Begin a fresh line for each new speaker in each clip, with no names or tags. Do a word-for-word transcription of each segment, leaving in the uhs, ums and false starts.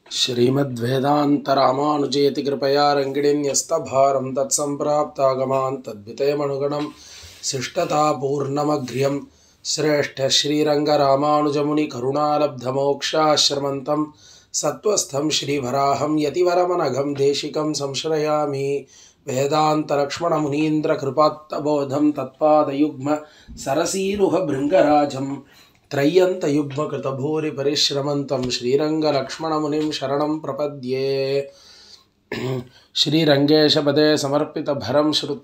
श्रीमद्वेदान्तरामानुजेति कृपया रङ्गिणीन्यस्तभारं तत्सम्प्राप्तागमान् तद्वितयमनुगणं शिष्टतापूर्णमघ्र्यं श्रेष्ठश्रीरङ्गरामानुजमुनिकरुणालब्धमोक्षाश्रमन्तं सत्त्वस्थं श्रीवराहं यतिवरमनघं देशिकं संश्रयामि वेदान्तलक्ष्मणमुनीन्द्रकृपात्तबोधं तत्पादयुग्म सरसीरुहभृङ्गराजं त्रय्यन्तयुग्मकृतभूरिपरिश्रमन्तं श्रीरङ्गलक्ष्मणमुनिं शरणं प्रपद्ये। श्रीरङ्गेशपदे समर्पितभरं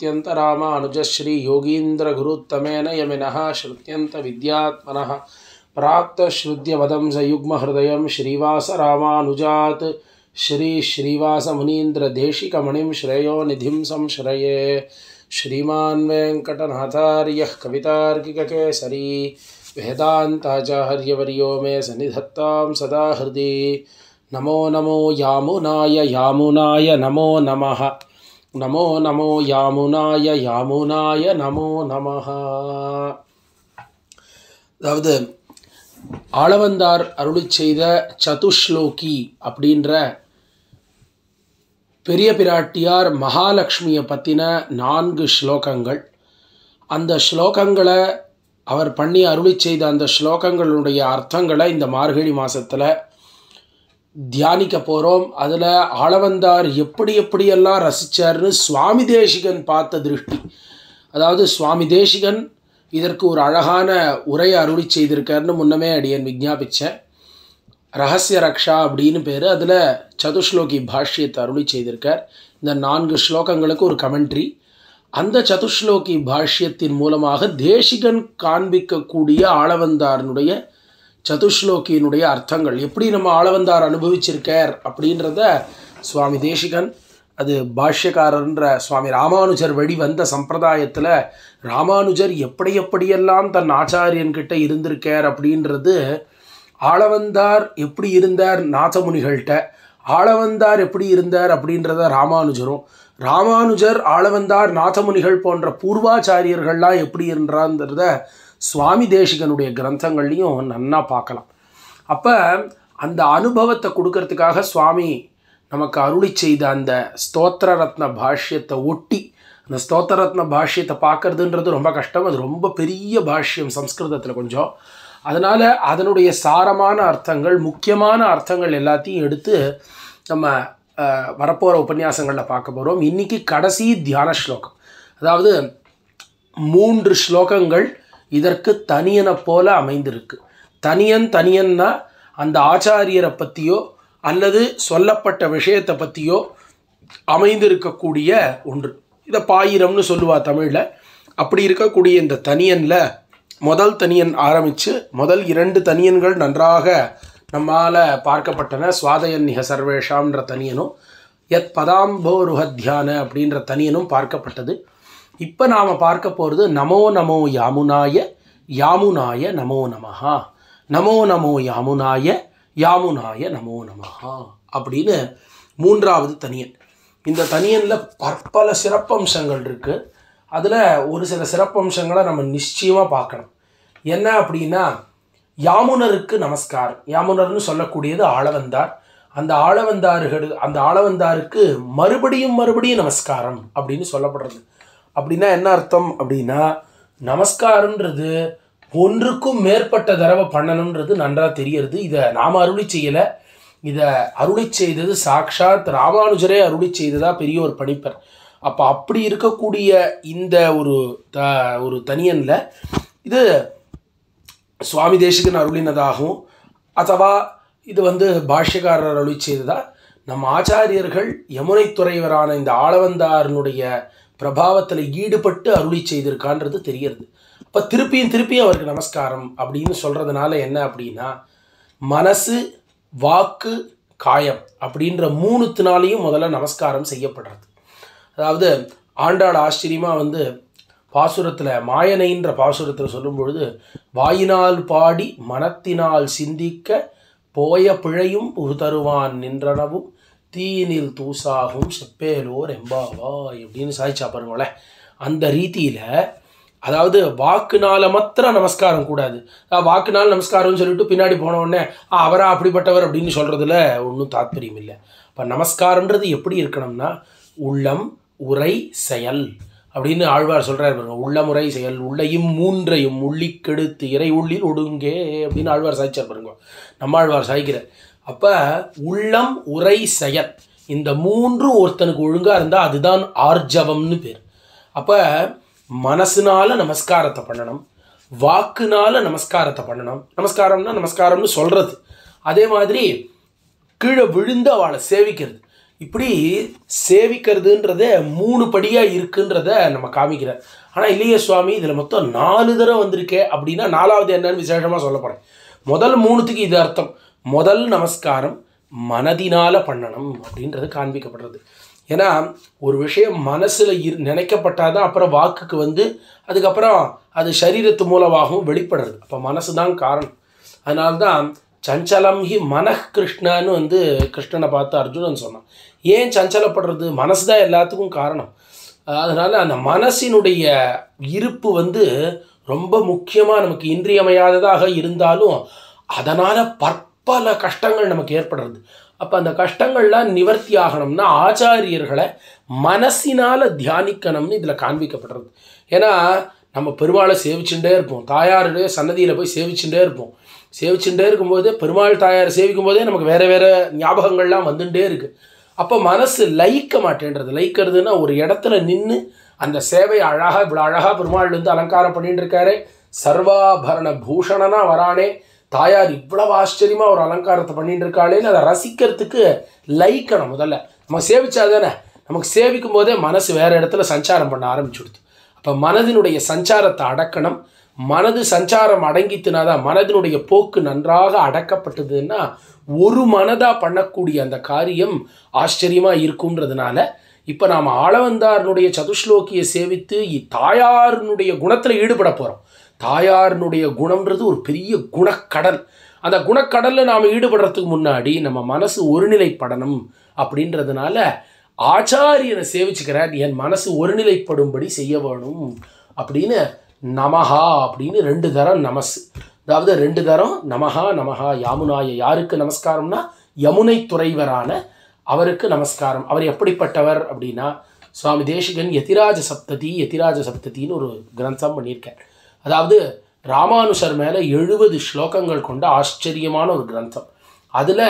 श्रुत्यन्तरामानुजश्रीयोगीन्द्रगुरुत्तमेन यमिनः श्रुत्यन्तविद्यात्मनः प्राप्तश्रुत्यवदं सयुग्महृदयं श्रीवासरामानुजात् श्रीश्रीवासमुनीन्द्रदेशिकमणिं श्रेयो निधिं संश्रये। श्रीमान् वेङ्कटनाथार्यः कवितार्किककेसरी वेदान्ताचार्यवर्यो मे सन्निधत्तां सदा हृदि। नमो नमो यामुनाय यामुनाय नमो नमः नमो नमो यामुनाय यामुनाय नमो नमः। அதாவது ஆளவந்தார் அருளிச் செய்த சதுஷ்லோகி அப்படின்ற பெரிய பிராட்டியார் மகாலட்சுமியை பற்றின நான்கு ஸ்லோகங்கள். அந்த ஸ்லோகங்களை அவர் பண்ணி அருளிச் செய்த அந்த ஸ்லோகங்களுடைய அர்த்தங்களை இந்த மார்கழி மாதத்தில் தியானிக்க போகிறோம். அதில் ஆளவந்தார் எப்படி எப்படியெல்லாம் ரசித்தார்னு சுவாமி தேசிகன் பார்த்த திருஷ்டி, அதாவது சுவாமி தேசிகன் இதற்கு ஒரு அழகான உரையை அருளி செய்திருக்காருன்னு முன்னமே அடியன் விஞ்ஞாபித்தேன். ரகசிய ரக்ஷா அப்படின்னு பேர். அதில் சதுஷ்லோகி பாஷ்யத்தை அருளி செய்திருக்கார். இந்த நான்கு ஸ்லோகங்களுக்கு ஒரு கமெண்ட்ரி. அந்த சதுஷ்லோகி பாஷ்யத்தின் மூலமாக தேசிகன் காண்பிக்கக்கூடிய ஆளவந்தாரனுடைய சதுஷ்லோகியினுடைய அர்த்தங்கள் எப்படி நம்ம ஆளவந்தார் அனுபவிச்சிருக்கார் அப்படின்றத சுவாமி தேசிகன், அது பாஷ்யக்காரன்ற சுவாமி ராமானுஜர் வழி வந்த சம்பிரதாயத்தில் ராமானுஜர் எப்படி எப்படியெல்லாம் தன் ஆச்சாரியன்கிட்ட இருந்திருக்கார் அப்படின்றது, ஆளவந்தார் எப்படி இருந்தார் நாதமுனிகள்கிட்ட, ஆளவந்தார் எப்படி இருந்தார் அப்படின்றத ராமானுஜரும், ராமானுஜர் ஆளவந்தார் நாதமுனிகள் போன்ற பூர்வாச்சாரியர்கள்லாம் எப்படி இருந்தான்றத சுவாமி தேசிகனுடைய கிரந்தங்கள்லையும் நன்னா பார்க்கலாம். அப்போ அந்த அனுபவத்தை கொடுக்கறதுக்காக சுவாமி நமக்கு அருளி செய்த அந்த ஸ்தோத்திர ரத்ன பாஷ்யத்தை ஒட்டி, அந்த ஸ்தோத்திர ரத்ன பாஷ்யத்தை பார்க்கறதுன்றது ரொம்ப கஷ்டம். அது ரொம்ப பெரிய பாஷ்யம் சம்ஸ்கிருதத்தில் கொஞ்சம். அதனால் அதனுடைய சாரமான அர்த்தங்கள், முக்கியமான அர்த்தங்கள் எல்லாத்தையும் எடுத்து நம்ம வரப்போகிற உபன்யாசங்களில் பார்க்க போகிறோம். இன்றைக்கி கடைசி தியான ஸ்லோகம், அதாவது மூன்று ஸ்லோகங்கள் இதற்கு தனியனை போல அமைந்திருக்கு. தனியன் தனியன்னா அந்த ஆச்சாரியரை பற்றியோ அல்லது சொல்லப்பட்ட விஷயத்தை பற்றியோ அமைந்திருக்கக்கூடிய ஒன்று. இதை பாயிரம்னு சொல்லுவா தமிழில். அப்படி இருக்கக்கூடிய இந்த தனியனில் முதல் தனியன் ஆரம்பித்து முதல் இரண்டு தனியன்கள் நன்றாக நம்மால் பார்க்கப்பட்டன. சுவாதயன்னிக சர்வேஷாம்ன்ற தனியனும் யத் பதாம்போருஹத்யான அப்படின்ற தனியனும் பார்க்கப்பட்டது. இப்போ நாம் பார்க்க போகிறது நமோ நமோ யாமுனாய யாமுனாய நமோ நமஹா, நமோ நமோ யாமுனாய யாமுனாய நமோ நமஹா அப்படின்னு மூன்றாவது தனியன். இந்த தனியனில் பற்பல சிறப்பம்சங்கள் இருக்குது. அதில் ஒரு சில சிறப்பம்சங்களை நம்ம நிச்சயமாக பார்க்கணும். என்ன அப்படின்னா, யாமுனருக்கு நமஸ்காரம். யாமுனர்னு சொல்லக்கூடியது ஆளவந்தார். அந்த ஆளவந்தார்கள் அந்த ஆளவந்தாருக்கு மறுபடியும் மறுபடியும் நமஸ்காரம் அப்படின்னு சொல்லப்படுறது. அப்படின்னா என்ன அர்த்தம் அப்படின்னா, நமஸ்காரன்றது ஒன்றுக்கும் மேற்பட்ட தடவை பண்ணணுன்றது நன்றாக தெரியறது. இதை நாம் அருளி செய்யலை, இதை அருளி செய்தது சாக்ஷாத் ராமானுஜரே அருளி செய்ததா பெரியோர் பணிப்பர். அப்போ அப்படி இருக்கக்கூடிய இந்த ஒரு த ஒரு தனியனில் இது சுவாமி தேசிகன் அருளினதாகவும் அதுவா இது வந்து பாஷ்யக்காரர் அருளி செய்ததா, நம் ஆச்சாரியர்கள் யமுனை துறைவரான இந்த ஆளவந்தாரனுடைய பிரபாவத்தில் ஈடுபட்டு அருளி செய்திருக்கான்றது தெரியறது. அப்போ திருப்பியும் திருப்பியும் அவருக்கு நமஸ்காரம் அப்படின்னு சொல்கிறதுனால என்ன அப்படின்னா, மனசு வாக்கு காயம் அப்படின்ற மூணுத்தினாலையும் முதல்ல நமஸ்காரம் செய்யப்படுறது. அதாவது ஆண்டாள் ஆச்சரியமாக வந்து பாசுரத்தில் மாயனைன்ற பாசுரத்தில் சொல்லும் பொழுது, வாயினால் பாடி மனத்தினால் சிந்திக்க போய பிழையும் புகுதருவான் நின்றனவும் தீயினில் தூசாகும் செப்பேலோர் எம்பாவாய் அப்படின்னு சாய்ச்சா பாருங்களேன். அந்த ரீதியில் அதாவது வாக்குனால மாத்திரம் நமஸ்காரம் கூடாது. வாக்குனால நமஸ்காரம்னு சொல்லிட்டு பின்னாடி போன உடனே அவரா அப்படிப்பட்டவர் அப்படின்னு சொல்கிறதுல ஒன்றும் தாத்பரியம் இல்லை. இப்போ நமஸ்காரன்றது எப்படி இருக்கணும்னா உள்ளம் உரை செயல் அப்படின்னு ஆழ்வார் சொல்கிறார் பாருங்க. உள்ளமுறை செயல் உள்ளையும் மூன்றையும் உள்ளி கெடுத்து இறை உள்ளில் ஒடுங்கே அப்படின்னு ஆழ்வார் சாய்ச்சார் பாருங்க. நம்ம ஆழ்வார் சாய்க்கிறார். அப்போ உள்ளம் உரை செயல் இந்த மூன்றும் ஒருத்தனுக்கு ஒழுங்காக இருந்தால் அதுதான் ஆர்ஜவம்னு பேர். அப்போ மனசுனால நமஸ்காரத்தை பண்ணணும், வாக்குனால நமஸ்காரத்தை பண்ணணும். நமஸ்காரம்னா நமஸ்காரம்னு சொல்கிறது, அதே மாதிரி கீழே விழுந்து அவளை சேவிக்கிறது. இப்படி சேவிக்கிறதுன்றத மூணு படியாக இருக்குன்றத நம்ம காமிக்கிறார். ஆனால் இல்லையே சுவாமி இதில் மொத்தம் நாலு தடவை வந்திருக்கே அப்படின்னா நாலாவது என்னன்னு விசேஷமாக சொல்ல போகிறேன். முதல் மூணுத்துக்கு இது அர்த்தம். முதல் நமஸ்காரம் மனதினால் பண்ணணும் அப்படின்றது காண்பிக்கப்படுறது. ஏன்னா ஒரு விஷயம் மனசில் இரு நினைக்கப்பட்டாதான் அப்புறம் வாக்குக்கு வந்து அதுக்கப்புறம் அது சரீரத்து மூலமாகவும் வெளிப்படுறது. அப்போ மனசு தான் காரணம். அதனால்தான் சஞ்சலம் ஹி மனஹ் கிருஷ்ணன்னு வந்து கிருஷ்ணனை பார்த்து அர்ஜுனன் சொன்னான். ஏன் சஞ்சலப்படுறது? மனசு தான் எல்லாத்துக்கும் காரணம். அதனால் அந்த மனசினுடைய இருப்பு வந்து ரொம்ப முக்கியமாக நமக்கு இன்றியமையாததாக இருந்தாலும் அதனால் பற்பல கஷ்டங்கள் நமக்கு ஏற்படுறது. அப்போ அந்த கஷ்டங்கள்லாம் நிவர்த்தி ஆகணும்னா ஆச்சாரியர்களை மனசினால் தியானிக்கணும்னு இதில் காண்பிக்கப்படுறது. ஏன்னா நம்ம பெருமாளை சேவிச்சுட்டே இருப்போம், தாயாருடைய சன்னதியில் போய் சேவிச்சுட்டே இருப்போம். சேவிச்சுட்டே இருக்கும்போது பெருமாள் தாயாரை சேவிக்கும் போதே நமக்கு வேறு வேறு ஞாபகங்கள்லாம் வந்துட்டே இருக்குது. அப்போ மனசு லயிக்க மாட்டேன்றது. லயிக்கிறதுனா ஒரு இடத்துல நின்று அந்த சேவை அழகாக இவ்வளோ அழகாக பெருமாள் வந்து அலங்காரம் பண்ணிட்டு இருக்காரு, சர்வாபரண பூஷணனா வரானே, தாயார் இவ்வளவு ஆச்சரியமாக ஒரு அலங்காரத்தை பண்ணிட்டு இருக்காளேன்னு அதை ரசிக்கிறதுக்கு லயிக்கணும். முதல்ல நம்ம சேவிச்சா தானே, நமக்கு சேவிக்கும் போதே மனசு வேறு இடத்துல சஞ்சாரம் பண்ண ஆரம்பிச்சுடுது. அப்போ மனதினுடைய சஞ்சாரத்தை அடக்கணும். மனது சஞ்சாரம் அடங்கித்துனாதான் மனதினுடைய போக்கு நன்றாக அடக்கப்பட்டதுன்னா ஒரு மனதாக பண்ணக்கூடிய அந்த காரியம் ஆச்சரியமாக இருக்குன்றதுனால இப்போ நாம் ஆளவந்தாரனுடைய சதுஸ்லோகியை சேவித்து தாயாரினுடைய குணத்தில் ஈடுபட போகிறோம். தாயாரினுடைய குணம்ன்றது ஒரு பெரிய குணக்கடல். அந்த குணக்கடலில் நாம் ஈடுபடுறதுக்கு முன்னாடி நம்ம மனசு ஒருநிலைப்படணும். அப்படின்றதுனால ஆச்சாரியனை சேவிச்சுக்கிறார், என் மனசு ஒருநிலைப்படும்படி செய்ய வேணும் அப்படின்னு நமஹா அப்படின்னு ரெண்டு தரம் நமசு, அதாவது ரெண்டு தரம் நமஹா நமஹா யாமுனாய. யாருக்கு நமஸ்காரம்னா யமுனை துறைவரான அவருக்கு நமஸ்காரம். அவர் எப்படிப்பட்டவர் அப்படின்னா சுவாமி தேசிகன் யதிராஜ சப்ததி யதிராஜ சப்தத்தின்னு ஒரு கிரந்தம் பண்ணியிருக்கார். அதாவது ராமானுஷர் மேலே எழுபது ஸ்லோகங்கள் கொண்ட ஆச்சரியமான ஒரு கிரந்தம். அதில்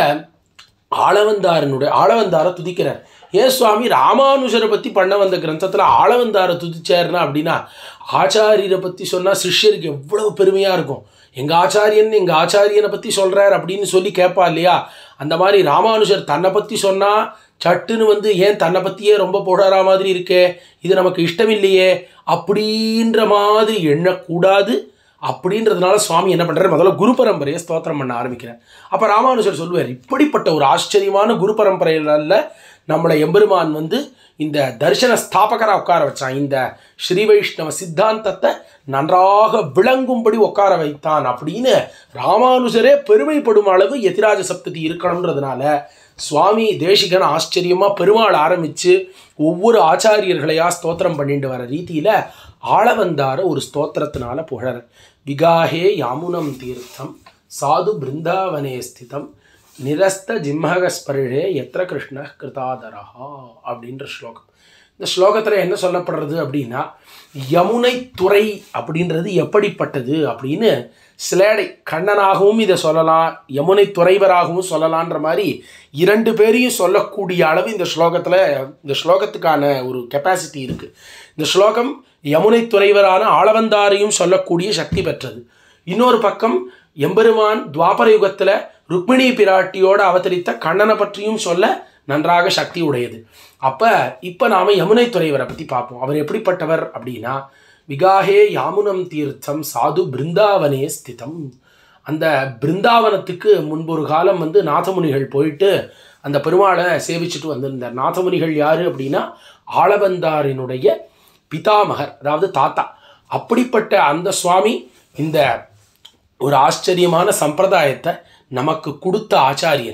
ஆளவந்தாரனுடைய ஆளவந்தாரை துதிக்கிறார். ஏன் சுவாமி ராமானுஷரை பற்றி பண்ண வந்த கிரந்தத்தில் ஆளவந்தாரை துதிச்சார்னா அப்படின்னா ஆச்சாரியரை பற்றி சொன்னால் சிஷ்யருக்கு எவ்வளவு பெருமையாக இருக்கும். எங்கள் ஆச்சாரியன் எங்கள் ஆச்சாரியனை பற்றி சொல்கிறார் அப்படின்னு சொல்லி கேட்பா இல்லையா? அந்த மாதிரி ராமானுஷர் தன்னை பற்றி சொன்னால் சட்டுன்னு வந்து ஏன் தன்னை பற்றியே ரொம்ப போடுற மாதிரி இருக்கே, இது நமக்கு இஷ்டம் இல்லையே அப்படின்ற மாதிரி எண்ணக்கூடாது. அப்படின்றதுனால சுவாமி என்ன பண்ணுறாரு, முதல்ல குரு பரம்பரையை ஸ்தோத்திரம் பண்ண ஆரம்பிக்கிறார். அப்போ ராமானுஷர் சொல்லுவார், இப்படிப்பட்ட ஒரு ஆச்சரியமான குரு பரம்பரையில் நம்மளை எம்பெருமான் வந்து இந்த தரிசன ஸ்தாபகராக உட்கார வச்சான், இந்த ஸ்ரீ வைஷ்ணவ சித்தாந்தத்தை நன்றாக விளங்கும்படி உட்கார வைத்தான் அப்படின்னு ராமானுஜரே பெருமைப்படும் அளவு யதிராஜ சப்ததி இருக்கணுன்றதுனால சுவாமி தேசிகன் ஆச்சரியமாக பெருமாள் ஆரம்பித்து ஒவ்வொரு ஆச்சாரியர்களையாக ஸ்தோத்திரம் பண்ணிட்டு வர ரீதியில் ஆளவந்தார ஒரு ஸ்தோத்திரத்தினால புகழர். விகாஹே யாமுனம் தீர்த்தம் சாது பிருந்தாவனே ஸ்திதம் நிரஸ்த ஜிம்மகஸ்பரிஷே எத்திர கிருஷ்ண கிருதாதரஹா அப்படின்ற ஸ்லோகம். இந்த ஸ்லோகத்தில் என்ன சொல்லப்படுறது அப்படின்னா யமுனை துறை அப்படின்றது எப்படிப்பட்டது அப்படின்னு சிலேடை கண்ணனாகவும் இதை சொல்லலாம், யமுனை துறைவராகவும் சொல்லலான்ற மாதிரி இரண்டு பேரையும் சொல்லக்கூடிய அளவு இந்த ஸ்லோகத்தில் இந்த ஸ்லோகத்துக்கான ஒரு கெப்பாசிட்டி இருக்குது. இந்த ஸ்லோகம் யமுனை துறைவரான ஆளவந்தாரையும் சொல்லக்கூடிய சக்தி பெற்றது. இன்னொரு பக்கம் எம்பெருமான் துவாபர யுகத்தில் ருக்மிணி பிராட்டியோடு அவதரித்த கண்ணனை பற்றியும் சொல்ல நன்றாக சக்தி உடையது. அப்போ இப்போ நாம் யமுனை துறைவரை பற்றி பார்ப்போம். அவர் எப்படிப்பட்டவர் அப்படின்னா விகாஹே யாமுனம் தீர்த்தம் சாது பிருந்தாவனே ஸ்திதம். அந்த பிருந்தாவனத்துக்கு முன்பொரு காலம் வந்து நாதமுனிகள் போயிட்டு அந்த பெருமாளை சேவிச்சுட்டு வந்திருந்தார். நாதமுனிகள் யார் அப்படின்னா ஆளவந்தாரினுடைய பிதாமகர், அதாவது தாத்தா. அப்படிப்பட்ட அந்த சுவாமி இந்த ஒரு ஆச்சரியமான சம்பிரதாயத்தை நமக்கு கொடுத்த ஆச்சாரியர்.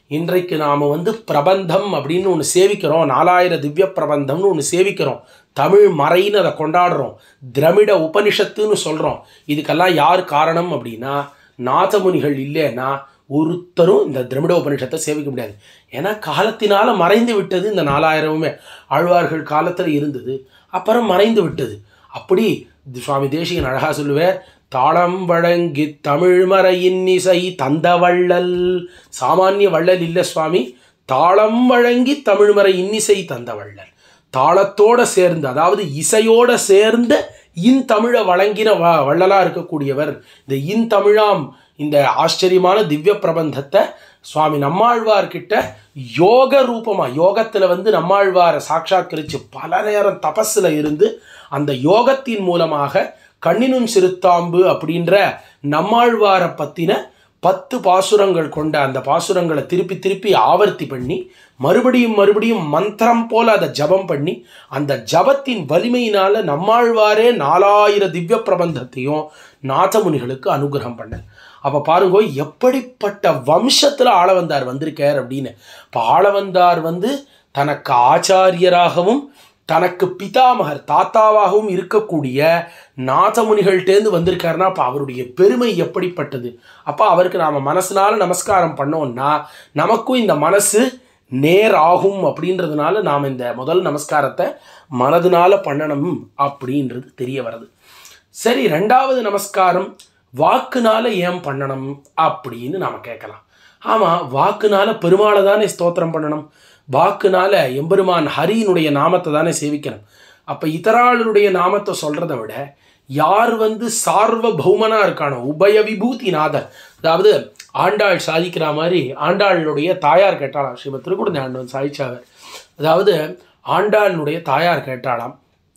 இன்றைக்கு நாம் வந்து பிரபந்தம் அப்படின்னு ஒன்று சேவிக்கிறோம், நாலாயிரம் திவ்ய பிரபந்தம்னு ஒன்று சேவிக்கிறோம், தமிழ் மறைன்னு அதை கொண்டாடுறோம், திரமிட உபனிஷத்துன்னு சொல்கிறோம். இதுக்கெல்லாம் யார் காரணம் அப்படின்னா நாதமுனிகள் இல்லைன்னா ஒருத்தரும் இந்த திரமிட உபனிஷத்தை சேவிக்க முடியாது. ஏன்னா காலத்தினால் மறைந்து விட்டது. இந்த நாலாயிரமுமே ஆழ்வார்கள் காலத்தில் இருந்தது, அப்புறம் மறைந்து விட்டது. அப்படி சுவாமி தேசிகன் அழகாக சொல்லுவார், தாளம் வழங்கி தமிழ் மறையின் இசை தந்த வள்ளல். சாமானிய வள்ளல் இல்லை சுவாமி, தாளம் வழங்கி தமிழ் மறை இன்னிசை தந்த வள்ளல். தாளத்தோடு சேர்ந்து, அதாவது இசையோடு சேர்ந்து இன் தமிழை வழங்கின வ வள்ளலாக இருக்கக்கூடியவர். இந்த இன் தமிழாம் இந்த ஆச்சரியமான திவ்ய பிரபந்தத்தை சுவாமி நம்மாழ்வார்கிட்ட யோக ரூபமாக, யோகத்தில் வந்து நம்மாழ்வாரை சாட்சாத்கரித்து பல நேரம் தபஸில் இருந்து அந்த யோகத்தின் மூலமாக கண்ணினும் சிறுத்தாம்பு அப்படின்ற நம்மாழ்வாரை பற்றின பத்து பாசுரங்கள் கொண்ட அந்த பாசுரங்களை திருப்பி திருப்பி ஆவர்த்தி பண்ணி மறுபடியும் மறுபடியும் மந்திரம் போல் அதை ஜபம் பண்ணி அந்த ஜபத்தின் வலிமையினால் நம்மாழ்வாரே நாலாயிரம் திவ்ய பிரபந்தத்தையும் நாதமுனிகளுக்கு அனுகிரகம் பண்ண. அப்போ பாருங்க எப்படிப்பட்ட வம்சத்தில் ஆளவந்தார் வந்திருக்கார் அப்படின்னு. இப்போ ஆளவந்தார் வந்து தனக்கு ஆச்சாரியராகவும் தனக்கு பிதாமகர் தாத்தாவாகவும் இருக்கக்கூடிய நாதமுனிகள்டேந்து வந்திருக்காருன்னா அப்போ அவருடைய பெருமை எப்படிப்பட்டது. அப்போ அவருக்கு நாம் மனசுனால நமஸ்காரம் பண்ணோம்னா நமக்கும் இந்த மனசு நேர் ஆகும். அப்படின்றதுனால நாம் இந்த முதல் நமஸ்காரத்தை மனதுனால பண்ணணும் அப்படின்றது தெரிய வருது. சரி, ரெண்டாவது நமஸ்காரம் வாக்குனால ஏன் பண்ணணும் அப்படின்னு நாம் கேட்கலாம். ஆமாம், வாக்குனால பெருமாளை தானே ஸ்தோத்திரம் பண்ணணும், வாக்குனால எம்பெருமான் ஹரியினுடைய நாமத்தை தானே சேவிக்கணும். அப்போ இதராளுடைய நாமத்தை சொல்கிறத விட யார் வந்து சார்வ பௌமனாக இருக்கானோ உபய விபூதி நாதர், அதாவது ஆண்டாள் சாதிக்கிற மாதிரி ஆண்டாளுடைய தாயார் கேட்டாளாம், ஸ்ரீமத் திருக்குடந்தை ஆண்டவன் சாதிச்சாவர். அதாவது ஆண்டாளுடைய தாயார் கேட்டாளாம்,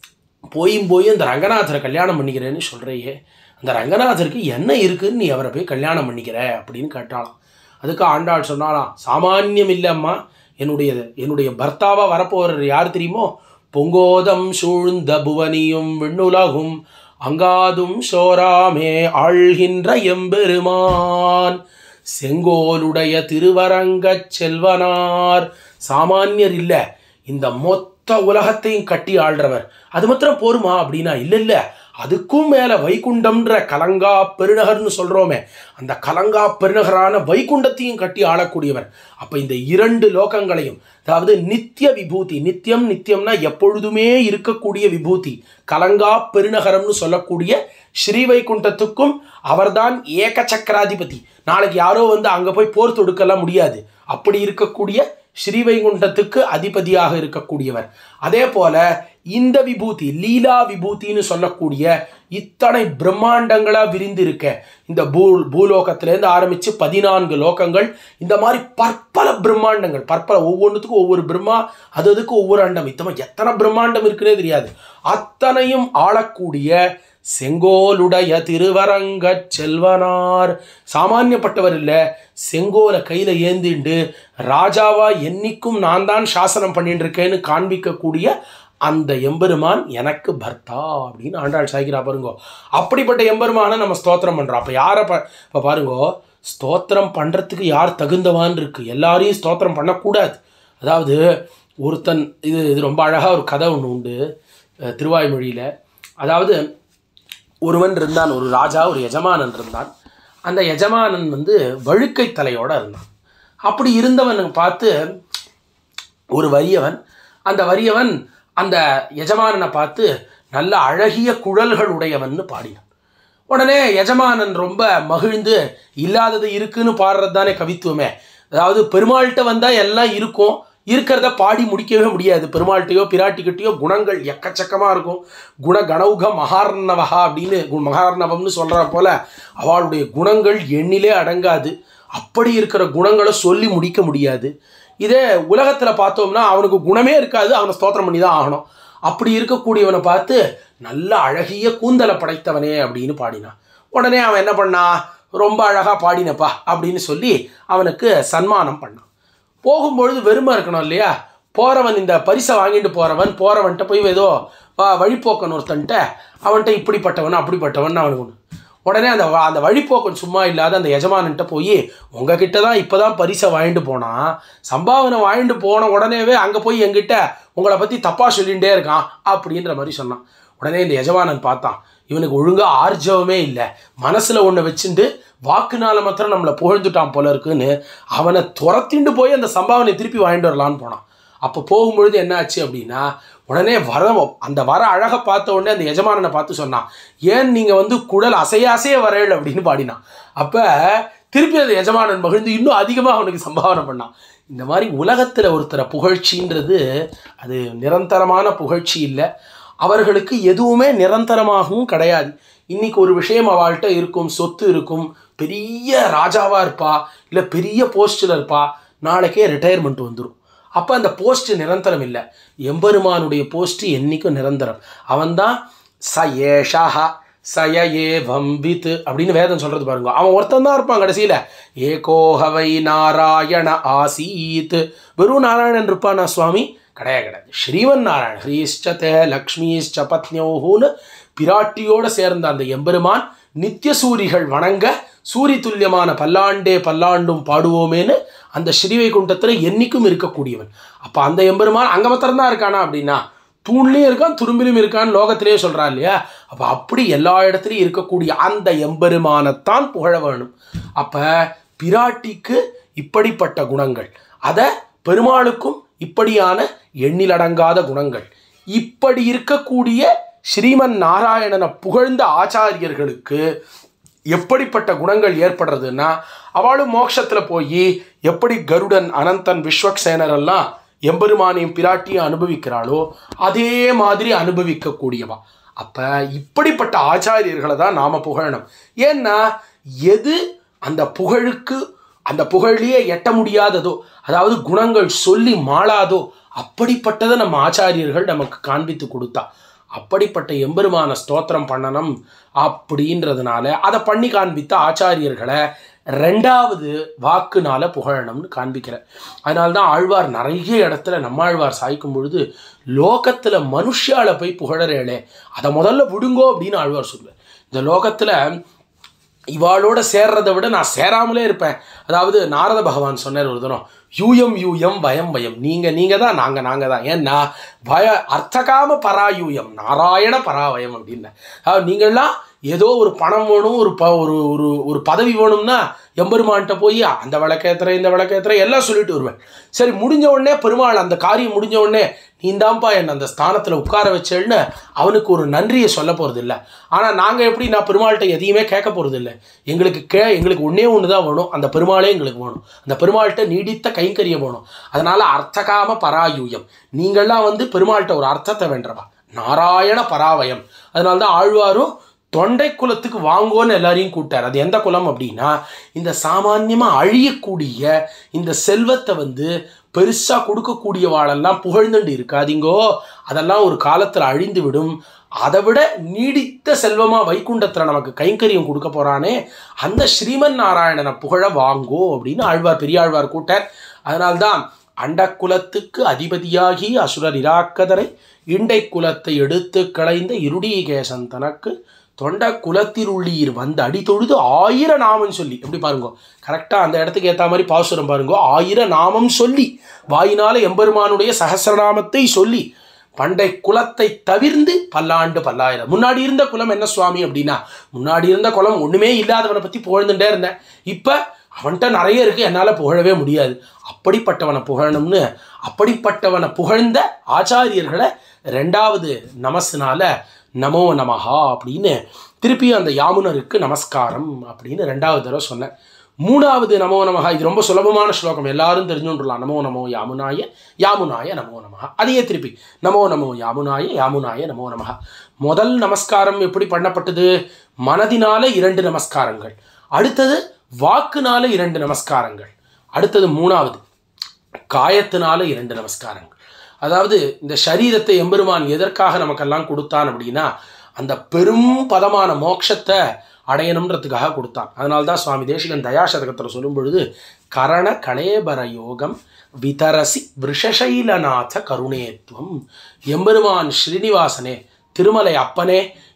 போயும் போய் அந்த ரங்கநாதரை கல்யாணம் பண்ணிக்கிறேன்னு சொல்கிறையே, அந்த ரங்கநாதருக்கு என்ன இருக்குன்னு நீ அவரை போய் கல்யாணம் பண்ணிக்கிற அப்படின்னு கேட்டாலாம். அதுக்கு ஆண்டாள் சொன்னாலாம், சாமானியம் இல்லைம்மா, என்னுடைய என்னுடைய பர்த்தாவாக வரப்போகிற யார் தெரியுமோ, பொங்கோதம் சூழ்ந்த புவனியும் விண்ணுலகும் அங்காதும் சோராமே ஆழ்கின்ற எம்பெருமான் செங்கோலுடைய திருவரங்கச் செல்வனார். சாமானியர் இல்லை, இந்த மொத்த உலகத்தையும் கட்டி ஆள்றவர். அது மாத்திரம் போருமா அப்படின்னா இல்லை இல்லை, அதுக்கும் மேலே வைகுண்டம்ன்ற கலங்கா பெருநகர்னு சொல்கிறோமே, அந்த கலங்கா பெருநகரான வைகுண்டத்தையும் கட்டி ஆளக்கூடியவர். அப்போ இந்த இரண்டு லோகங்களையும், அதாவது நித்திய விபூதி, நித்தியம் நித்தியம்னா எப்பொழுதுமே இருக்கக்கூடிய விபூதி, கலங்கா பெருநகரம்னு சொல்லக்கூடிய ஸ்ரீ வைகுண்டத்துக்கும் அவர்தான் ஏக சக்கராதிபதி. நாளைக்கு யாரோ வந்து அங்கே போய் போர் தொடுக்கலாம் முடியாது. அப்படி இருக்கக்கூடிய ஸ்ரீவைகுண்டத்துக்கு அதிபதியாக இருக்கக்கூடியவர். அதே போல இந்த விபூதி லீலா விபூதின்னு சொல்லக்கூடிய இத்தனை பிரம்மாண்டங்களாக விரிந்து இருக்க இந்த பூ பூலோகத்திலேருந்து ஆரம்பித்து பதினான்கு லோகங்கள், இந்த மாதிரி பற்பல பிரம்மாண்டங்கள், பற்பல ஒவ்வொன்றுத்துக்கும் ஒவ்வொரு பிரம்மா, அது அதுக்கு ஒவ்வொரு அண்டம், இத்தனை எத்தனை பிரம்மாண்டம் இருக்குன்னே தெரியாது, அத்தனையும் ஆளக்கூடிய செங்கோலுடைய திருவரங்க செல்வனார். சாமானியப்பட்டவர் இல்லை, செங்கோலை கையில் ஏந்திண்டு ராஜாவா என்னைக்கும் நான் தான் சாசனம் பண்ணிட்டு இருக்கேன்னு காண்பிக்கக்கூடிய அந்த எம்பெருமான் எனக்கு பர்த்தா அப்படின்னு ஆண்டாள் சாய்க்கிறா பாருங்கோ. அப்படிப்பட்ட எம்பெருமானை நம்ம ஸ்தோத்திரம் பண்ணுறோம். அப்போ யாரை ப இப்போ பாருங்கோ, ஸ்தோத்திரம் பண்ணுறதுக்கு யார் தகுந்தவான் இருக்குது, எல்லாரையும் ஸ்தோத்திரம் பண்ணக்கூடாது. அதாவது ஒருத்தன், இது இது ரொம்ப அழகாக ஒரு கதை ஒன்று உண்டு திருவாய்மொழியில். அதாவது ஒருவன் இருந்தான், ஒரு ராஜா, ஒரு எஜமானன் இருந்தான். அந்த எஜமானன் வந்து வழுக்கை தலையோடு இருந்தான். அப்படி இருந்தவன் பார்த்து ஒரு வறியவன், அந்த வறியவன் அந்த எஜமானனை பார்த்து நல்ல அழகிய குழல்கள் உடையவன்னு பாடினான். உடனே எஜமானன் ரொம்ப மகிழ்ந்து, இல்லாதது இருக்குன்னு பாடுறது தானே கவித்துவமே, அதாவது பெருமாள்கிட்ட வந்தால் எல்லாம் இருக்கும், இருக்கிறத பாடி முடிக்கவே முடியாது. பெருமாள்கிட்டையோ பிராட்டிக்கிட்டையோ குணங்கள் எக்கச்சக்கமாக இருக்கும். குண கணௌக மகார்ணவகா அப்படின்னு மகார்ணவம்னு சொல்கிற போல் அவளுடைய குணங்கள் எண்ணிலே அடங்காது. அப்படி இருக்கிற குணங்களை சொல்லி முடிக்க முடியாது. இதே உலகத்தில் பார்த்தோம்னா அவனுக்கு குணமே இருக்காது, அவனை ஸ்தோத்திரம் பண்ணி தான் ஆகணும். அப்படி இருக்கக்கூடியவனை பார்த்து நல்ல அழகிய கூந்தலை படைத்தவனே அப்படின்னு பாடினான். உடனே அவன் என்ன பண்ணான், ரொம்ப அழகாக பாடினப்பா அப்படின்னு சொல்லி அவனுக்கு சன்மானம் பண்ணான். போகும்பொழுது வெறுமை இருக்கணும் இல்லையா, போகிறவன் இந்த பரிசை வாங்கிட்டு போகிறவன் போகிறவன்ட்ட போய் ஏதோ வழிபோக்கன் ஒருத்தன்ட்ட அவன்கிட்ட இப்படிப்பட்டவன் அப்படிப்பட்டவன் அவனுக்கு ஒன்று. உடனே அந்த அந்த வழிப்போக்கன் சும்மா இல்லாத அந்த எஜமானன்ட்ட போய் உங்ககிட்ட தான் இப்போ தான் பரிசை வாங்கிட்டு போனான், சம்பாவனை வாங்கிட்டு போன உடனேவே அங்கே போய் என்கிட்ட உங்களை பற்றி தப்பாக சொல்லிகிட்டே இருக்கான் அப்படின்ற மாதிரி சொன்னான். உடனே இந்த எஜமானன் பார்த்தான், இவனுக்கு ஒழுங்காக ஆர்ஜவமே இல்லை, மனசில் ஒன்று வச்சுட்டு வாக்குனால மாத்திரம் நம்மளை புகழ்ந்துட்டான் போல இருக்குன்னு அவனை துரத்திண்டு போய் அந்த சம்பாவனை திருப்பி வாங்கிட்டு வரலான்னு போனான். அப்போ போகும்பொழுது என்ன ஆச்சு அப்படின்னா, உடனே வர அந்த வர அழகை பார்த்த உடனே அந்த எஜமானனை பார்த்து சொன்னான், ஏன் நீங்கள் வந்து குழல் அசைய அசைய வரேள் அப்படின்னு பாடினான். அப்போ திருப்பி அந்த எஜமானன் மகிழ்ந்து இன்னும் அதிகமாக அவனுக்கு சம்பாவனை பண்ணான். இந்த மாதிரி உலகத்தில் ஒருத்தரை புகழ்ச்சின்றது அது நிரந்தரமான புகழ்ச்சி இல்லை, அவர்களுக்கு எதுவுமே நிரந்தரமாகவும் கிடையாது. இன்றைக்கி ஒரு விஷயம் அவள்கிட்ட இருக்கும், சொத்து இருக்கும், பெரிய ராஜாவாக இருப்பா, இல்லை பெரிய போஸ்டில் இருப்பா, நாளைக்கே ரிட்டையர்மெண்ட் வந்துடும். அப்போ அந்த போஸ்ட்டு நிரந்தரம் இல்லை. எம்பெருமானுடைய போஸ்ட்டு என்றைக்கும் நிரந்தரம். அவன்தான் ச ஏஷா சய ஏ வம்பித் அப்படின்னு வேதம் சொல்கிறது பாருங்க. அவன் ஒருத்தன் தான் இருப்பான் கடைசியில். ஏகோஹவை நாராயண ஆசீத். வெறும் நாராயணன் இருப்பானா சுவாமி? கிடையாது கிடையாது. ஸ்ரீவன் நாராயண ஹ்ரீஷ்ச லக்ஷ்மீஷ்ச பத்னியோன்னு பிராட்டியோடு சேர்ந்த அந்த எம்பெருமான் நித்திய சூரிகள் வணங்க சூரி துல்லியமான பல்லாண்டே பல்லாண்டும் பாடுவோமேன்னு அந்த ஸ்ரீவைகுண்டத்தில் என்றைக்கும் இருக்கக்கூடியவன். அப்போ அந்த எம்பெருமான் அங்கே மாத்திரம்தான் இருக்கானா அப்படின்னா, தூண்லேயும் இருக்கான் துரும்பிலும் இருக்கான்னு லோகத்திலேயே சொல்கிறான் இல்லையா? அப்போ அப்படி எல்லா இடத்துலையும் இருக்கக்கூடிய அந்த எம்பெருமானைத்தான் புகழ வேணும். அப்போ பிராட்டிக்கு இப்படிப்பட்ட குணங்கள், அதை பெருமாளுக்கும் இப்படியான எண்ணிலடங்காத குணங்கள். இப்படி இருக்கக்கூடிய ஸ்ரீமன் நாராயணனை புகழ்ந்த ஆச்சாரியர்களுக்கு எப்படிப்பட்ட குணங்கள் ஏற்படுறதுன்னா, அவளும் மோட்சத்தில் போய் எப்படி கருடன் அனந்தன் விஸ்வக்சேனர் எல்லாம் எம்பெருமானையும் பிராட்டியும் அனுபவிக்கிறாளோ அதே மாதிரி அனுபவிக்கக்கூடியவா. அப்போ இப்படிப்பட்ட ஆச்சாரியர்களை தான் நாம் புகழணும். ஏன்னா எது அந்த புகழுக்கு அந்த புகழியே எட்ட முடியாததோ, அதாவது குணங்கள் சொல்லி மாளாதோ, அப்படிப்பட்டதை நம்ம ஆச்சாரியர்கள் நமக்கு காண்பித்து கொடுத்தா. அப்படிப்பட்ட எம்பெருமான ஸ்தோத்திரம் பண்ணணும் அப்படின்றதுனால அதை பண்ணி காண்பித்த ஆச்சாரியர்களை ரெண்டாவது வாக்குனால புகழணும்னு காண்பிக்கிறேன். அதனால்தான் ஆழ்வார் நிறைய இடத்துல நம்மாழ்வார் சாய்க்கும் பொழுது லோகத்தில் மனுஷால போய் புகழறேளே அதை முதல்ல விடுங்கோ அப்படின்னு ஆழ்வார் சொல்லுவார். இந்த லோகத்தில் இவாளோட சேர்றதை விட நான் சேராமலே இருப்பேன். அதாவது நாரத பகவான் சொன்னார் ஒரு தினம், யூயம் யூயம் பயம் பயம், நீங்கள் நீங்கள் தான் நாங்கள் நாங்கள் தான். ஏன்னா பய அர்த்தகாம பராயூயம் நாராயண பராவயம் அப்படின்னு. அதாவது நீங்கள்லாம் ஏதோ ஒரு பணம் வேணும், ஒரு ப ஒரு ஒரு ஒரு பதவி வேணும்னா எம்பெருமான்கிட்ட போய் அந்த விளக்கேத்துற இந்த விளக்கேத்துற எல்லாம் சொல்லிட்டு வருவேன். சரி, முடிஞ்ச உடனே பெருமாள் அந்த காரியம் முடிஞ்ச உடனே நீந்தாம்பா என்னை அந்த ஸ்தானத்தில் உட்கார வச்சேன்னு அவனுக்கு ஒரு நன்றியை சொல்ல போகிறது இல்லை. ஆனால் நாங்கள் எப்படி, நான் பெருமாள்கிட்ட எதையுமே கேட்க போகிறது இல்லை. எங்களுக்கு கே எங்களுக்கு ஒன்றே ஒன்று தான் வேணும், அந்த பெருமாளே எங்களுக்கு வேணும். அந்த பெருமாள்கிட்ட நீடித்த கைங்கரியம் வேணும். அதனால் அர்த்தகாம பராயூயம், நீங்கள்லாம் வந்து பெருமாள்கிட்ட ஒரு அர்த்தத்தை வென்றவா, நாராயண பராவயம். அதனால்தான் ஆழ்வாரும் தொண்டை குலத்துக்கு வாங்கோன்னு எல்லாரையும் கூட்டார். அது எந்த குலம் அப்படின்னா, இந்த சாமான்யமாக அழியக்கூடிய இந்த செல்வத்தை வந்து பெருசாக கொடுக்கக்கூடியவாளெல்லாம் புகழ்ந்துண்டு இருக்காதீங்கோ, அதெல்லாம் ஒரு காலத்தில் அழிந்து விடும். அதை விட நீடித்த செல்வமாக வைகுண்டத்தில் நமக்கு கைங்கரியம் கொடுக்க போகிறானே அந்த ஸ்ரீமன் நாராயணனை புகழ வாங்கோ அப்படின்னு ஆழ்வார் பெரியாழ்வார் கூட்டார். அதனால்தான் அண்ட குலத்துக்கு அதிபதியாகி அசுரர் இராக்கதரை இண்டை குலத்தை எடுத்து களைந்த இருடீகேசன் தனக்கு தொண்ட குலத்தில் உள்ளீர் வந்து அடி தொழுது ஆயிரம் நாமம் சொல்லி. எப்படி பாருங்கோ, கரெக்டாக அந்த இடத்துக்கு ஏற்ற மாதிரி பாசுரம் பாருங்கோ. ஆயிரம் நாமம் சொல்லி வாயினால எம்பெருமானுடைய சகசிரநாமத்தை சொல்லி பண்டை குலத்தை தவிர்ந்து பல்லாண்டு பல்லாயிரம். முன்னாடி இருந்த குலம் என்ன சுவாமி அப்படின்னா, முன்னாடி இருந்த குலம் ஒன்றுமே இல்லாதவனை பற்றி புகழ்ந்துட்டே இருந்தேன், இப்போ அவன்கிட்ட நிறைய இருக்குது, என்னால் புகழவே முடியாது. அப்படிப்பட்டவனை புகழணும்னு அப்படிப்பட்டவனை புகழ்ந்த ஆச்சாரியர்களை ரெண்டாவது நமஸ்னால நமோ நமஹா அப்படின்னு திருப்பியும் அந்த யாமுனருக்கு நமஸ்காரம் அப்படின்னு ரெண்டாவது தடவை சொன்னேன். மூணாவது நமோ நமஹா, இது ரொம்ப சுலபமான ஸ்லோகம், எல்லாரும் தெரிஞ்சுட்டுலாம். நமோ நமோ யாமுனாய யாமுனாய நமோ நமஹா. அதையே திருப்பி நமோ நமோ யாமுனாய யாமுனாய நமோ நமஹா. முதல் நமஸ்காரம் எப்படி பண்ணப்பட்டது? மனதினால இரண்டு நமஸ்காரங்கள், அடுத்தது வாக்குனால இரண்டு நமஸ்காரங்கள், அடுத்தது மூணாவது காயத்தினால இரண்டு நமஸ்காரங்கள். அதாவது இந்த சரீரத்தை எம்பெருமான் எதற்காக நமக்கெல்லாம் கொடுத்தான் அப்படின்னா, அந்த பெரும் பதமான மோட்சத்தை அடையணுன்றதுக்காக கொடுத்தான். அதனால்தான் சுவாமி தேசிகன் தயாசதகத்தில் சொல்லும் பொழுது, கரண கணேபர யோகம் விதரசி விஷசைலநாத கருணேத்வம். எம்பெருமான் ஸ்ரீனிவாசனே, திருமலை அப்பனே,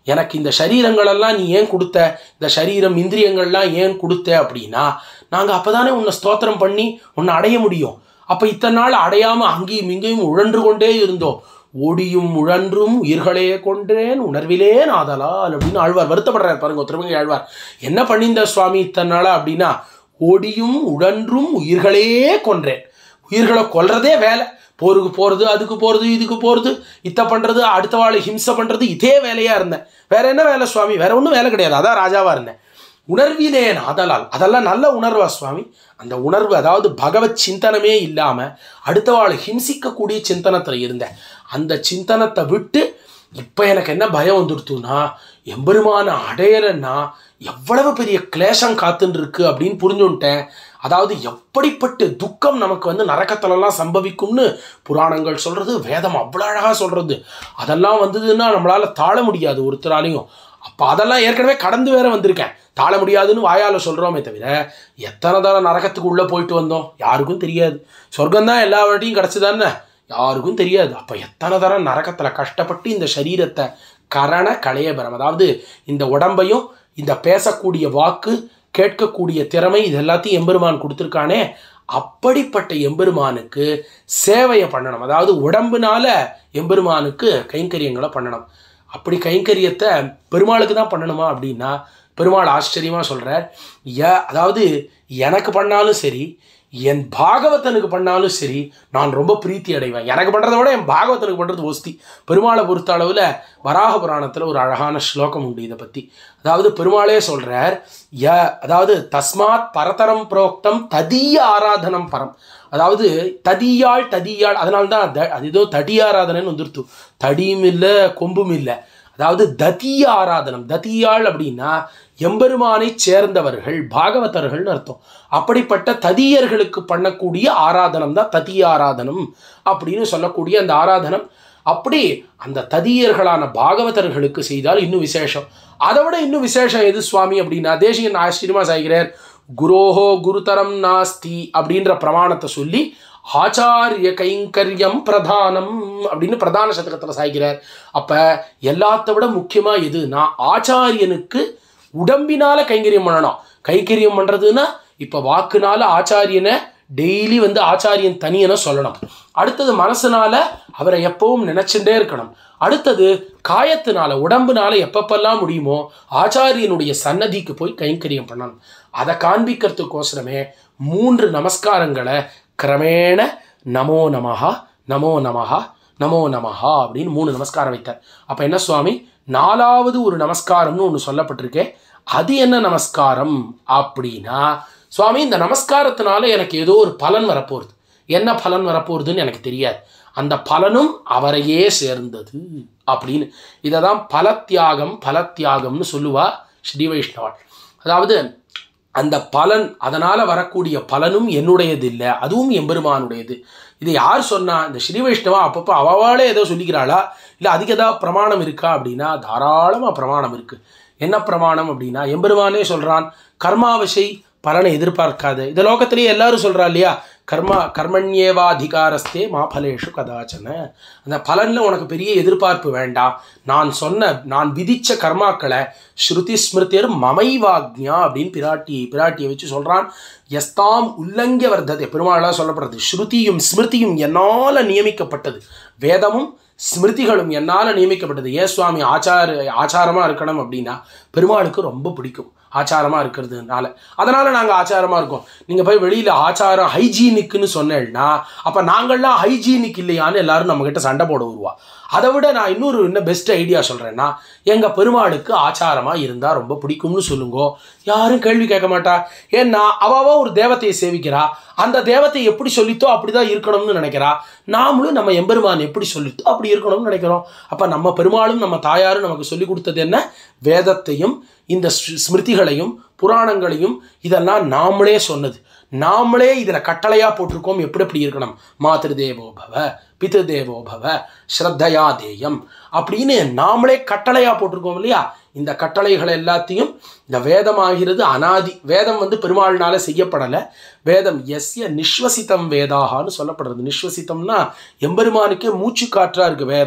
எனக்கு இந்த சரீரங்களெல்லாம் நீ ஏன் கொடுத்த, இந்த சரீரம் இந்திரியங்கள்லாம் ஏன் கொடுத்த அப்படின்னா, நாங்கள் அப்போ தானே உன்னை ஸ்தோத்திரம் பண்ணி உன்னை அடைய முடியும். அப்போ இத்தனை நாள் அடையாமல் அங்கேயும் இங்கேயும் உழன்று கொண்டே இருந்தோம். ஓடியும் உழன்றும் உயிர்களே கொன்றேன் உணர்விலேன் ஆதலால் அப்படின்னு ஆழ்வார் வருத்தப்படுறார் பாருங்க. திருமங்கை ஆழ்வார் என்ன பண்ணியிருந்த சுவாமி இத்தனை நாளா அப்படின்னா, ஓடியும் உழன்றும் உயிர்களே கொன்றேன். உயிர்களை கொல்றதே வேலை. போருக்கு போகிறது, அதுக்கு போகிறது, இதுக்கு போகிறது, இத்தை பண்ணுறது, அடுத்த வாழை ஹிம்சை பண்ணுறது, இதே வேலையாக இருந்தேன். வேற என்ன வேலை சுவாமி? வேற ஒன்றும் வேலை கிடையாது. அதான் ராஜாவாக இருந்தேன். உணர்விலேன் ஆதலால், அதெல்லாம் நல்ல உணர்வா சுவாமி? அந்த உணர்வு அதாவது பகவத் சிந்தனமே இல்லாமல் அடுத்த வாழை ஹிம்சிக்கக்கூடிய சிந்தனத்தில் இருந்தேன். அந்த சிந்தனத்தை விட்டு இப்போ எனக்கு என்ன பயம் வந்துடுத்துன்னா, எம்பெருமான அடையலைன்னா எவ்வளவு பெரிய கிளேசம் காத்துன்னு இருக்கு அப்படின்னு புரிஞ்சுட்டேன். அதாவது எப்படிப்பட்ட துக்கம் நமக்கு வந்து நரக்கத்திலலாம் சம்பவிக்கும்னு புராணங்கள் சொல்கிறது, வேதம் அவ்வளோ அழகாக சொல்கிறது. அதெல்லாம் வந்ததுன்னா நம்மளால் தாழ முடியாது ஒருத்தராலையும். அப்போ அதெல்லாம் ஏற்கனவே கடந்து வேற வந்திருக்கேன். தாழ முடியாதுன்னு வாயால் சொல்கிறோமே தவிர எத்தனை தரம் நரகத்துக்கு உள்ளே போயிட்டு வந்தோம் யாருக்கும் தெரியாது. சொர்க்கம்தான் எல்லா வாட்டியும் கிடச்சிதானே யாருக்கும் தெரியாது. அப்போ எத்தனை தரம் நரகத்தில் கஷ்டப்பட்டு இந்த சரீரத்தை கரண களையபரம், அதாவது இந்த உடம்பையும் இந்த பேசக்கூடிய வாக்கு கேட்கக்கூடிய திறமை இது எல்லாத்தையும் எம்பெருமான் கொடுத்துருக்கானே. அப்படிப்பட்ட எம்பெருமானுக்கு சேவையை பண்ணணும். அதாவது உடம்புனால எம்பெருமானுக்கு கைங்கரியங்களை பண்ணணும். அப்படி கைங்கரியத்தை பெருமாளுக்கு தான் பண்ணணுமா அப்படின்னா, பெருமாள் ஆச்சரியமாக சொல்கிறார். ஏ அதாவது எனக்கு பண்ணாலும் சரி, என் பாகவதனுக்கு பண்ணாலும் சரி, நான் ரொம்ப பிரீத்தி அடைவேன். எனக்கு பண்ணுறத விட என் பாகவதனுக்கு பண்ணுறது ஒஸ்தி. பெருமாளை பொறுத்த அளவில் வராக புராணத்தில் ஒரு அழகான ஸ்லோகம் உண்டு இதை பற்றி. அதாவது பெருமாளே சொல்கிறார், ய அதாவது தஸ்மாத் பரதரம் புரோக்தம் ததீய ஆராதனம் பரம். அதாவது ததியாள் ததியாள், அதனால்தான் த அது ஏதோ தடி ஆராதனைன்னு வந்துருத்து. தடியும் இல்லை கொம்பும் இல்லை. அதாவது ததிய ஆராதனம். ததியாள் அப்படின்னா எம்பெருமானை சேர்ந்தவர்கள், பாகவதர்கள்னு அர்த்தம். அப்படிப்பட்ட ததியர்களுக்கு பண்ணக்கூடிய ஆராதனம் தான் ததிய ஆராதனம் அப்படின்னு சொல்லக்கூடிய அந்த ஆராதனம். அப்படி அந்த ததியர்களான பாகவதர்களுக்கு செய்தால் இன்னும் விசேஷம். அதை விட இன்னும் விசேஷம் எது சுவாமி அப்படின்னா, தேசிகன் ஆச்சரியமா சாய்கிறார். குரோஹோ குருதரம் நாஸ்தி அப்படின்ற பிரமாணத்தை சொல்லி ஆச்சாரிய கைங்கரியம் பிரதானம் அப்படின்னு பிரதான சதகத்தில் சாய்கிறார். அப்போ எல்லாத்த விட முக்கியமாக எதுனா ஆச்சாரியனுக்கு உடம்பினால கைங்கரியம் பண்ணணும். கைங்கரியம் பண்ணுறதுன்னா இப்போ வாக்குனால ஆச்சாரியனை டெய்லி வந்து ஆச்சாரியன் தனியனை சொல்லணும். அடுத்தது மனசுனால அவரை எப்பவும் நினச்சிட்டே இருக்கணும். அடுத்தது காயத்தினால உடம்புனால எப்பப்பெல்லாம் முடியுமோ ஆச்சாரியனுடைய சன்னதிக்கு போய் கைங்கரியம் பண்ணணும். அதை காண்பிக்கிறதுக்கோசரமே மூன்று நமஸ்காரங்களை கிரமேண நமோ நமஹா நமோ நமஹா நமோ நமஹா அப்படின்னு மூணு நமஸ்காரம் வைத்தார். அப்போ என்ன சுவாமி, நாலாவது ஒரு நமஸ்காரம்னு ஒன்று சொல்லப்பட்டிருக்கே, அது என்ன நமஸ்காரம் அப்படின்னா, சுவாமி இந்த நமஸ்காரத்தினால எனக்கு ஏதோ ஒரு பலன் வரப்போகுது. என்ன பலன் வரப்போகுதுன்னு எனக்கு தெரியாது. அந்த பலனும் அவரையே சேர்ந்தது அப்படின்னு. இதை தான் பலத்தியாகம் பலத்தியாகம்னு சொல்லுவா ஸ்ரீ வைஷ்ணவாள். அதாவது அந்த பலன், அதனால் வரக்கூடிய பலனும் என்னுடையது இல்லை, அதுவும் எம்பெருமானுடையது. இதை யார் சொன்னால், இந்த ஸ்ரீ வைஷ்ணவா அப்பப்போ அவவாளே ஏதோ சொல்லிக்கிறாளா, இல்லை அதுக்கு ஏதாவது பிரமாணம் இருக்கா அப்படின்னா தாராளமாக பிரமாணம் இருக்குது. என்ன பிரமாணம் அப்படின்னா, எம்பெருமானே சொல்கிறான், கர்மாவசை பலனை எதிர்பார்க்காது. இந்த லோகத்திலேயே எல்லாரும் சொல்கிறா இல்லையா, கர்மா கர்மண்யேவாதிகாரஸ்தே மா பலேஷு கதாச்சன. அந்த பலனில் உனக்கு பெரிய எதிர்பார்ப்பு வேண்டாம். நான் சொன்ன நான் விதித்த கர்மாக்களை ஸ்ருதி ஸ்மிருதியர் மமைவாக்ஞா அப்படின்னு பிராட்டி பிராட்டியை வச்சு சொல்கிறான். எஸ்தாம் உல்லங்கிய வர்த்ததை பெருமாளாக சொல்லப்படுறது. ஸ்ருதியும் ஸ்மிருதியும் என்னால் நியமிக்கப்பட்டது, வேதமும் ஸ்மிருதிகளும் என்னால் நியமிக்கப்பட்டது. ஏன் சுவாமி ஆச்சார ஆச்சாரமாக இருக்கணும் அப்படின்னா, பெருமாளுக்கு ரொம்ப பிடிக்கும் ஆச்சாரமாக இருக்கிறதுனால. அதனால் நாங்கள் ஆச்சாரமாக இருக்கோம். நீங்கள் போய் வெளியில் ஆச்சாரம் ஹைஜீனிக்குன்னு சொன்னேன்னா அப்போ நாங்கள்லாம் ஹைஜீனிக் இல்லையான்னு எல்லாரும் நம்மக்கிட்ட சண்டை போட வருவா. அதை விட நான் இன்னொரு இன்னும் பெஸ்ட் ஐடியா சொல்கிறேன்னா, எங்கள் பெருமாளுக்கு ஆச்சாரமாக இருந்தால் ரொம்ப பிடிக்கும்னு சொல்லுங்கோ. யாரும் கேள்வி கேட்க மாட்டா. ஏன்னா அவாவா ஒரு தேவத்தையை சேவிக்கிறா, அந்த தேவத்தை எப்படி சொல்லித்தோ அப்படி தான் இருக்கணும்னு நினைக்கிறா. நாமளும் நம்ம எம்பெருமான் எப்படி சொல்லித்தோ அப்படி இருக்கணும்னு நினைக்கிறோம். அப்போ நம்ம பெருமாளும் நம்ம தாயாரும் நமக்கு சொல்லி கொடுத்தது என்ன, வேதத்தையும் இந்த ஸ்மிருதிகளையும் புராணங்களையும் இதெல்லாம் நாமளே சொன்னது. நாமளே இதில் கட்டளையாக போட்டிருக்கோம் எப்படி எப்படி இருக்கணும். மாத்திரு தேவோபவ பிது தேவோபவ ஸ்ரத்தையா தேயம் அப்படின்னு நாமளே கட்டளையாக போட்டிருக்கோம் இல்லையா. இந்த கட்டளைகள் எல்லாத்தையும் இந்த வேதமாகிறது அனாதி. வேதம் வந்து பெருமாள்னால செய்யப்படலை. வேதம் எஸ்ய நிஸ்வசித்தம் வேதாகான்னு சொல்லப்படுறது. நிஸ்வசித்தம்னா எம்பெருமானுக்கே மூச்சு காற்றா இருக்குது வேதம்.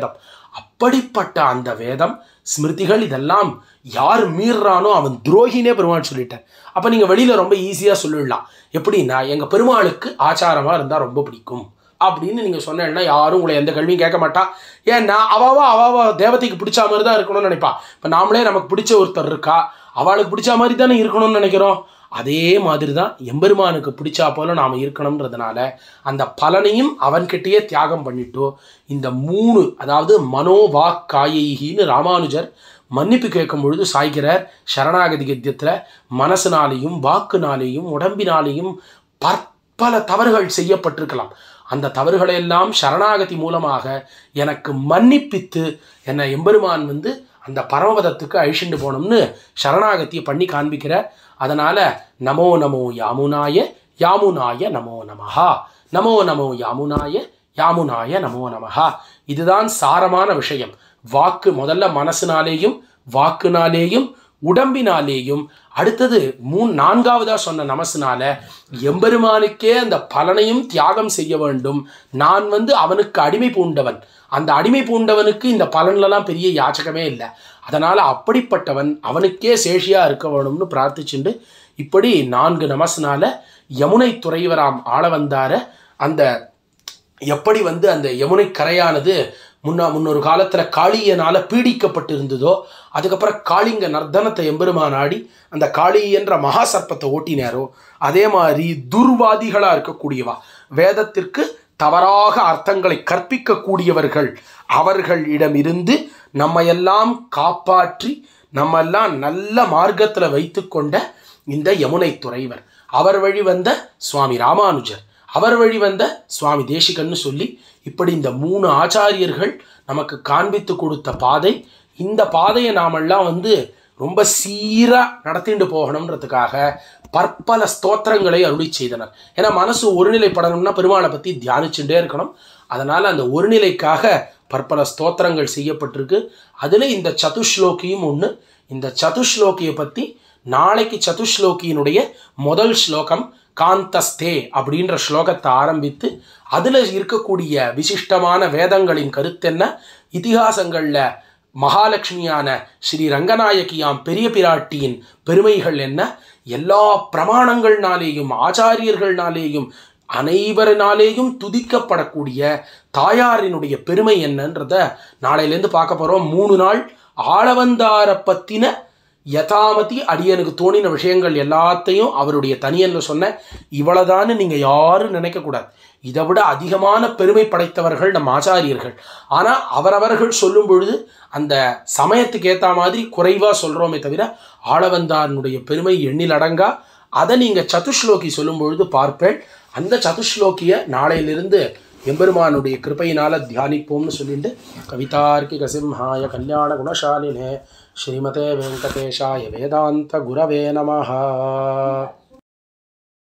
அப்படிப்பட்ட அந்த வேதம் ஸ்மிருதிகள் இதெல்லாம் யார் மீறானோ அவன் துரோகினே பெருமாள் சொல்லிட்டார். அப்போ நீங்கள் வெளியில் ரொம்ப ஈஸியாக சொல்லிடலாம். எப்படின்னா, எங்கள் பெருமாளுக்கு ஆச்சாரமாக இருந்தால் ரொம்ப பிடிக்கும் அப்படின்னு நீங்கள் சொன்னேன்னா யாரும் உங்களை எந்த கேள்வியும் கேட்க மாட்டா. ஏன்னா அவாவா அவாவா தேவதைக்கு பிடிச்ச மாதிரி தான் இருக்கணும்னு நினைப்பா. இப்போ நாமளே நமக்கு பிடிச்ச ஒருத்தர் இருக்கா, அவளுக்கு பிடிச்ச மாதிரி தானே இருக்கணும்னு நினைக்கிறோம். அதே மாதிரி தான் எம்பெருமானுக்கு பிடிச்சா போல நாம் இருக்கணுன்றதுனால அந்த பலனையும் அவன்கிட்டயே தியாகம் பண்ணிட்டோ இந்த மூணு, அதாவது மனோவாக் காயைகின்னு ராமானுஜர் மன்னிப்பு கேட்கும் பொழுது சாய்கிறார் சரணாகதி கத்தியத்தில். மனசுனாலேயும் வாக்குனாலேயும் உடம்பினாலேயும் பற்பல தவறுகள் செய்யப்பட்டிருக்கலாம். அந்த தவறுகளையெல்லாம் சரணாகதி மூலமாக எனக்கு மன்னிப்பித்து என்னை எம்பெருமான் வந்து அந்த பரமபதத்துக்கு அழிச்சுண்டு போனோம்னு சரணாகத்தியை பண்ணி காண்பிக்கிறார். அதனால் நமோ நமோ யாமுனாய யாமுனாய நமோ நமஹா, நமோ நமோ யாமுனாய யாமுனாய நமோ நமஹா. இதுதான் சாரமான விஷயம். வாக்கு முதல்ல மனசுனாலேயும் வாக்குனாலேயும் உடம்பினாலேயும், அடுத்தது மூணு நான்காவதா சொன்ன நமசுனால எம்பெருமானுக்கே அந்த பலனையும் தியாகம் செய்ய வேண்டும். நான் வந்து அவனுக்கு அடிமை பூண்டவன், அந்த அடிமை பூண்டவனுக்கு இந்த பலன்லாம் பெரிய யாச்சகமே இல்லை. அதனால் அப்படிப்பட்டவன் அவனுக்கே சேஷியாக இருக்க வேணும்னு பிரார்த்திச்சுண்டு இப்படி நான்கு நமசுனால யமுனை துறைவராம் ஆள வந்தார அந்த எப்படி வந்து அந்த யமுனை கரையானது முன்னா முன்னொரு காலத்தில் காளியனால் பீடிக்கப்பட்டு இருந்ததோ, அதுக்கப்புறம் காளிங்க நர்தனத்தை எம்பெருமான் ஆடி அந்த காளி என்ற மகா சர்ப்பத்தை ஓட்டினாரோ, அதே மாதிரி துர்வாதிகளாக இருக்கக்கூடியவா, வேதத்திற்கு தவறாக அர்த்தங்களை கற்பிக்கக்கூடியவர்கள், அவர்களிடமிருந்து நம்மையெல்லாம் காப்பாற்றி நம்மெல்லாம் நல்ல மார்க்கத்தில் வைத்து கொண்ட இந்த யமுனை துறைவர், அவர் வழி வந்த சுவாமி ராமானுஜர், அவர் வழி வந்த சுவாமி தேசிகன்னு சொல்லி இப்படி இந்த மூணு ஆச்சாரியர்கள் நமக்கு காண்பித்து கொடுத்த பாதை. இந்த பாதையை நாமெல்லாம் வந்து ரொம்ப சீராக நடத்திட்டு போகணுன்றதுக்காக பற்பல ஸ்தோத்திரங்களை அருளி செய்தனர். ஏன்னா மனசு ஒருநிலைப்படணும்னா பெருமாளை பற்றி தியானிச்சுட்டே இருக்கணும். அதனால் அந்த ஒருநிலைக்காக பற்பல ஸ்தோத்திரங்கள் செய்யப்பட்டிருக்கு. அதில் இந்த சதுஸ்லோகியும் ஒன்று. இந்த சதுஸ்லோகியை பற்றி நாளைக்கு சதுஸ்லோகியினுடைய முதல் ஸ்லோகம் காந்தஸ்தே அப்படின்ற ஸ்லோகத்தை ஆரம்பித்து அதில் இருக்கக்கூடிய விசிஷ்டமான வேதங்களின் கருத்தென்ன, இதிகாசங்களில் மகாலட்சுமியான ஸ்ரீ ரங்கநாயகியாம் பெரிய பிராட்டியின் பெருமைகள் என்ன, எல்லா பிரமாணங்கள்னாலேயும் ஆச்சாரியர்கள்னாலேயும் அனைவரினாலேயும் துதிக்கப்படக்கூடிய தாயாரினுடைய பெருமை என்னன்றத நாளையிலேருந்து பார்க்க போகிறோம். மூணு நாள் ஆளவந்தாரை பற்றின யதாமதி அடியனுக்கு தோணின விஷயங்கள் எல்லாத்தையும் அவருடைய தனியன்ல சொன்ன. இவ்வளவுதான்னு நீங்கள் யாரும் நினைக்கக்கூடாது. இதை விட அதிகமான பெருமை படைத்தவர்கள் நம் ஆச்சாரியர்கள். ஆனால் அவரவர்கள் சொல்லும் பொழுது அந்த சமயத்துக்கு ஏற்ற மாதிரி குறைவாக சொல்கிறோமே தவிர ஆளவந்தாரனுடைய பெருமை எண்ணில் அடங்கா. அதை நீங்கள் சதுஸ்லோகி சொல்லும் பொழுது பார்ப்பேன். அந்த சதுஸ்லோகியை நாளையிலிருந்து எம்பெருமானுடைய கிருபையினால் தியானிப்போம்னு சொல்லிட்டு கவிதார்க்கிக சிம்ஹாய கல்யாண குணசாலினே ஸ்ரீமதே வெங்கடேஷாய வேதாந்த குரவே நமஹ.